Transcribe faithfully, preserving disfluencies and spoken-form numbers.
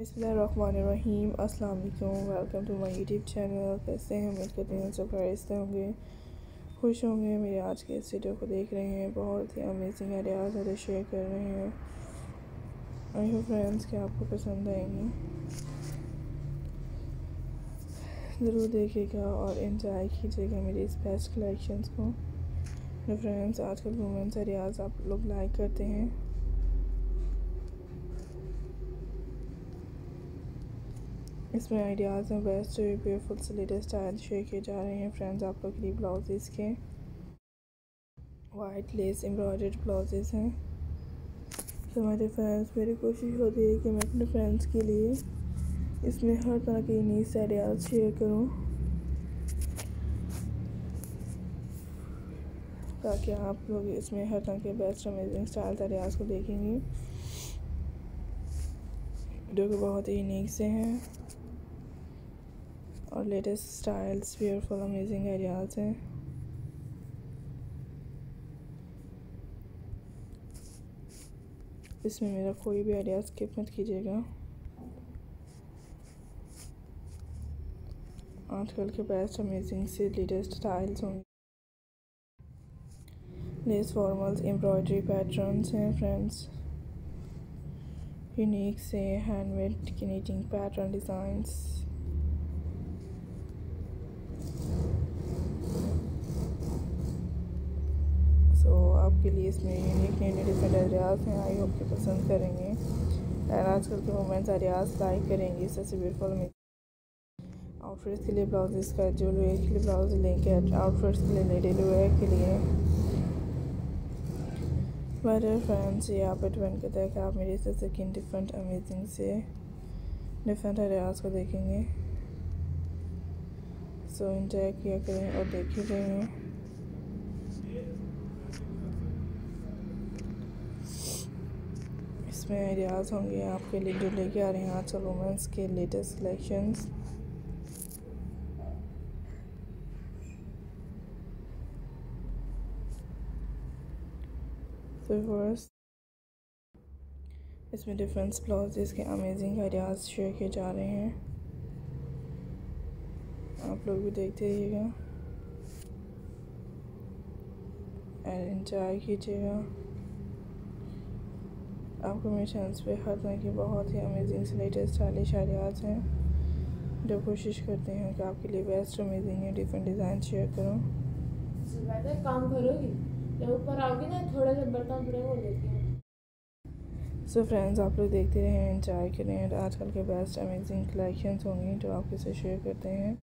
बिस्मिल्लाहिर्रहमानिर्रहीम। अस्सलाम वालेकुम। Welcome to my YouTube channel. कैसे हैं? उम्मीद करते हैं सब खैरियत होंगे, खुश होंगे। मेरे आज के इस वीडियो को देख रहे हैं, बहुत ही अमेजिंग आइडियाज़ है शेयर कर रहे हैं। आई होप फ्रेंड्स कि आपको पसंद आएंगे, ज़रूर देखिएगा और एंजॉय कीजिएगा मेरी इस बेस्ट कलेक्शंस को। तो फ्रेंड्स, आजकल वुमेन्स आइडियाज़ आप लोग लाइक करते हैं, इसमें आइडियाज़ हैं बेस्ट ब्यूटीफुल से लेटेस्ट स्टाइल शेयर किए जा रहे हैं। फ्रेंड्स, आप लोग के लिए ब्लाउजेस के वाइट लेस एम्ब्रॉयडर्ड ब्लाउजेस हैं। तो मेरे फ्रेंड्स, मेरी कोशिश होती है कि मैं अपने फ्रेंड्स के लिए इसमें हर तरह के यूनिक आइडियाज़ शेयर करूं, ताकि आप लोग इसमें हर तरह के बेस्ट अमेजिंग स्टाइल आइडियाज़ को देखेंगे, जो कि बहुत ही यूनिक से हैं और latest styles beautiful amazing ideas हैं। इसमें मेरा कोई भी आइडिया स्किप मत कीजिएगा। आजकल के बेस्ट अमेजिंग से लेटेस्ट स्टाइल्स होंगे। लेस फॉर्मल्स एम्ब्रॉयडरी पैटर्न्स हैं फ्रेंड्स, यूनिक से हैंडमेड की नीटिंग पैटर्न डिज़ाइंस। सो आपके लिए इसमें यूनिक यूनिक डिफरेंट आइडियाज़ हैं। आई होप कि पसंद करेंगे और आजकल के वुमेन्स आइडियाज़ लाइक करेंगे। सबसे ब्यूटीफुल में आउटफिट्स के लिए ब्लाउजेस का, जो वेयर के लिए ब्लाउज लेंगे, आउटफिट्स के लिए, डेली वेयर के लिए। मेरे फ्रेंड्स, ये आप डिपेंड करता है कि आप मेरे से किन डिफरेंट अमेजिंग से डिफरेंट आइडियाज़ को देखेंगे। सो एंजॉय किया करें और देखे करें। इसमें आइडियाज़ होंगे आपके लिए जो लेके आ रहे हैं आजकल वुमेन्स के लेटेस्ट कलेक्शंस। तो फर्स्ट, इसमें डिफरेंट ब्लाउजेस के अमेजिंग आइडियाज़ शेयर किए जा रहे हैं, आप लोग भी देखते रहिएगा और एंजॉय कीजिएगा। आपको मेरे चैनल पे हर तरह की बहुत ही अमेजिंग से लेटेस्ट स्टाइलिश आइडियाज़ हैं, जो कोशिश करते हैं कि आपके लिए बेस्ट अमेजिंग है डिफरेंट डिज़ाइन शेयर करूँ। काम करोगी जब ऊपर आओगी ना, थोड़ा सा बर्तन पड़े वो लेती हूँ। सो फ्रेंड्स, आप लोग देखते रहें, एंजॉय करें। आजकल के बेस्ट अमेजिंग कलेक्शंस होंगी जो आपके से शेयर करते हैं।